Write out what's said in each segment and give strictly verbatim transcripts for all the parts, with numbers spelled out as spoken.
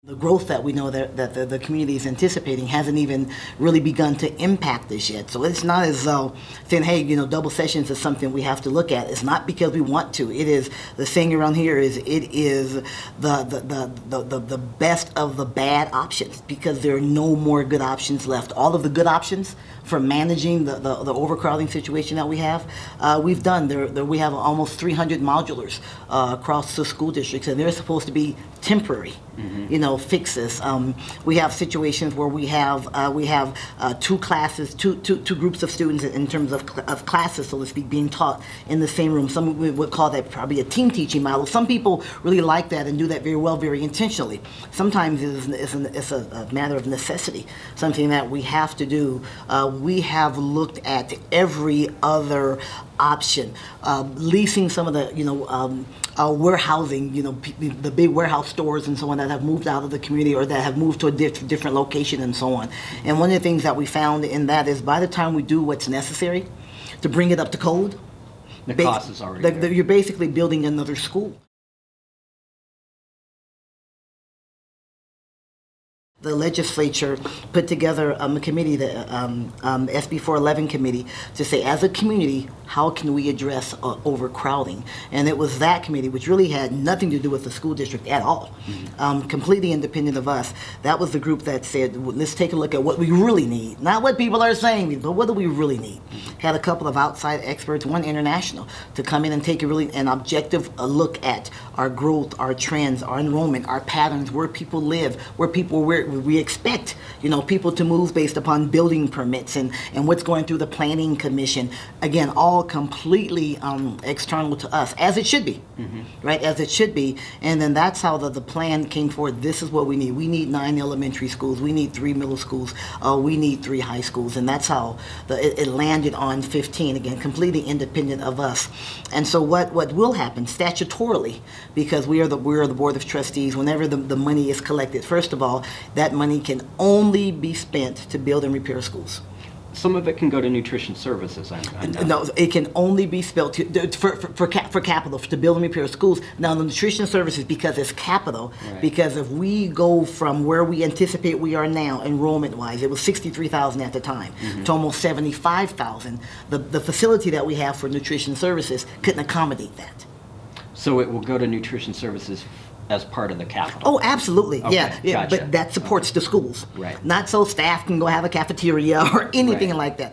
The growth that we know that, that the, the community is anticipating hasn't even really begun to impact us yet. So it's not as though saying, hey, you know, double sessions is something we have to look at. It's not because we want to. It is, the saying around here is, it is the, the, the, the, the, the best of the bad options, because there are no more good options left. All of the good options for managing the, the, the overcrowding situation that we have, uh, we've done. There, there, we have almost three hundred modulars uh, across the school districts, and they're supposed to be temporary, mm-hmm. you know, fixes. Um, we have situations where we have uh, we have uh, two classes, two, two, two groups of students in terms of, cl of classes, so to speak, being taught in the same room. Some would call that probably a team teaching model. Some people really like that and do that very well, very intentionally. Sometimes it's, it's, an, it's a, a matter of necessity, something that we have to do. Uh, we have looked at every other option, uh, leasing some of the, you know, um, uh, warehousing, you know, the big warehouse stores and so on that have moved out of the community or that have moved to a diff different location and so on. And one of the things that we found in that is by the time we do what's necessary to bring it up to code, the cost is already the, there. The, you're basically building another school. The legislature put together um, a committee, the um, um, S B four eleven committee, to say, as a community, how can we address uh, overcrowding? And it was that committee, which really had nothing to do with the school district at all, mm-hmm. um, completely independent of us. That was the group that said, let's take a look at what we really need, not what people are saying, but what do we really need? Mm-hmm. Had a couple of outside experts, one international, to come in and take a really an objective uh, look at our growth, our trends, our enrollment, our patterns, where people live, where people where we expect, you know, people to move based upon building permits and, and what's going through the planning commission. Again, all completely um, external to us, as it should be, mm-hmm. right? As it should be. And then that's how the, the plan came forward. This is what we need. We need nine elementary schools. We need three middle schools. Uh, we need three high schools. And that's how the, it, it landed on fifteen, again, completely independent of us. And so what, what will happen statutorily, because we are the, we are the Board of Trustees, whenever the, the money is collected, first of all, that money can only be spent to build and repair schools. Some of it can go to nutrition services. I, I know. No, it can only be spent to, for, for, for, cap, for capital, to build and repair schools. Now, the nutrition services, because it's capital, right. because if we go from where we anticipate we are now, enrollment-wise, it was sixty-three thousand at the time, mm-hmm. to almost seventy-five thousand, the, the facility that we have for nutrition services couldn't accommodate that. So it will go to nutrition services as part of the capital? Oh, absolutely, okay, yeah, yeah. Gotcha. But that supports okay. the schools. Right. Not so staff can go have a cafeteria or anything right. like that.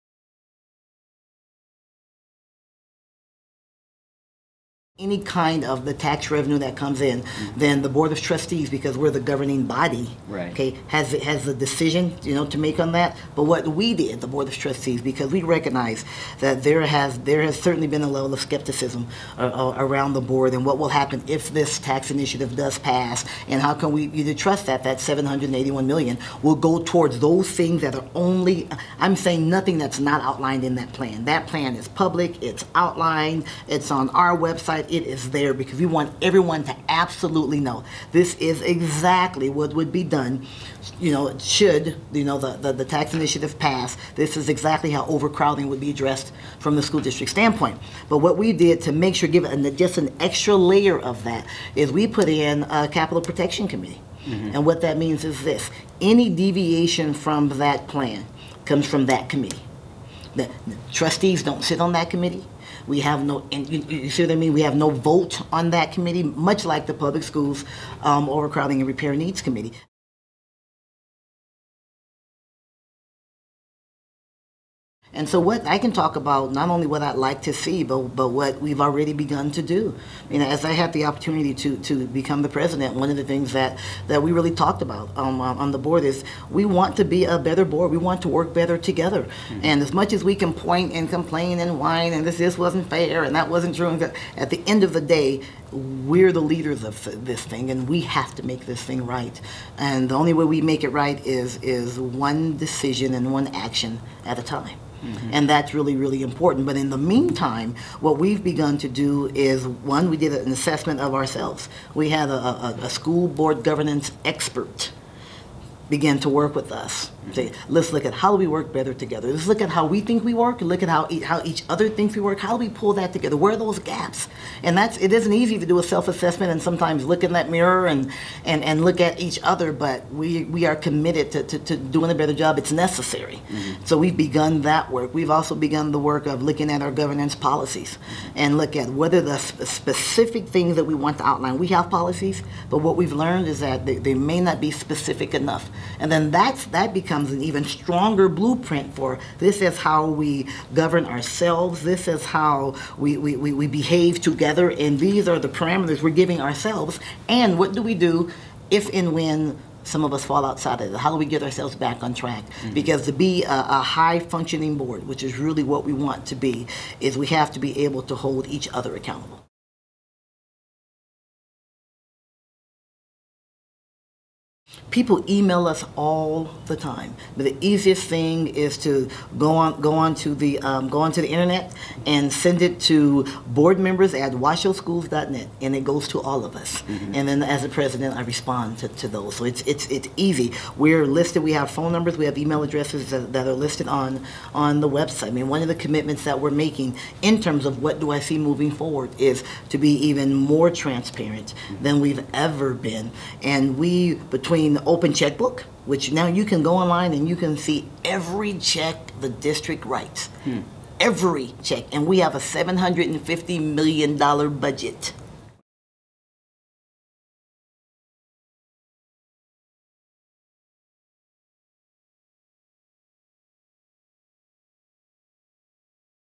Any kind of the tax revenue that comes in, mm-hmm. then the Board of Trustees, because we're the governing body, right. okay, has has the decision, you know, to make on that. But what we did, the Board of Trustees, because we recognize that there has there has certainly been a level of skepticism uh, uh, around the board and what will happen if this tax initiative does pass, and how can we either trust that that seven hundred eighty-one million dollars will go towards those things that are only. I'm saying nothing that's not outlined in that plan. That plan is public. It's outlined. It's on our website. It is there because we want everyone to absolutely know this is exactly what would be done, you know, should, you know, the, the, the tax initiative pass. This is exactly how overcrowding would be addressed from the school district standpoint. But what we did to make sure, give it an, just an extra layer of that, is we put in a capital protection committee. Mm-hmm. And what that means is this: any deviation from that plan comes from that committee. The, the trustees don't sit on that committee. We have no, and you, you see what I mean? We have no vote on that committee, much like the Public Schools um, Overcrowding and Repair Needs Committee. And so what I can talk about, not only what I'd like to see, but, but what we've already begun to do. You know, as I had the opportunity to, to become the president, one of the things that, that we really talked about um, on the board is we want to be a better board. We want to work better together. Mm-hmm. And as much as we can point and complain and whine and this, this wasn't fair and that wasn't true, at the end of the day, we're the leaders of this thing and we have to make this thing right. And the only way we make it right is, is one decision and one action at a time. Mm-hmm. And that's really, really important. But in the meantime, what we've begun to do is, one, we did an assessment of ourselves. We had a, a, a school board governance expert begin to work with us. Say, let's look at how do we work better together. Let's look at how we think we work, and look at how e how each other thinks we work. How do we pull that together? Where are those gaps? And that's it isn't easy to do a self-assessment and sometimes look in that mirror and and and look at each other. But we we are committed to to, to doing a better job. It's necessary. Mm-hmm. So we've begun that work. We've also begun the work of looking at our governance policies mm-hmm. and look at what are the sp specific things that we want to outline. We have policies, but what we've learned is that they, they may not be specific enough. And then that's that becomes an even stronger blueprint for this is how we govern ourselves. This is how we, we, we, we behave together. And these are the parameters we're giving ourselves. And what do we do if and when some of us fall outside of it? How do we get ourselves back on track? Mm-hmm. Because to be a, a high-functioning board, which is really what we want to be, is we have to be able to hold each other accountable. People email us all the time, but the easiest thing is to go on go on to the um, go onto the internet and send it to board members at washoe schools dot net, and it goes to all of us. Mm-hmm. And then, as a president, I respond to, to those. So it's it's it's easy. We're listed. We have phone numbers. We have email addresses that, that are listed on on the website. I mean, one of the commitments that we're making in terms of what do I see moving forward is to be even more transparent mm-hmm. than we've ever been. And we between the open checkbook, which now you can go online and you can see every check the district writes. Hmm. Every check. And we have a seven hundred fifty million dollar budget.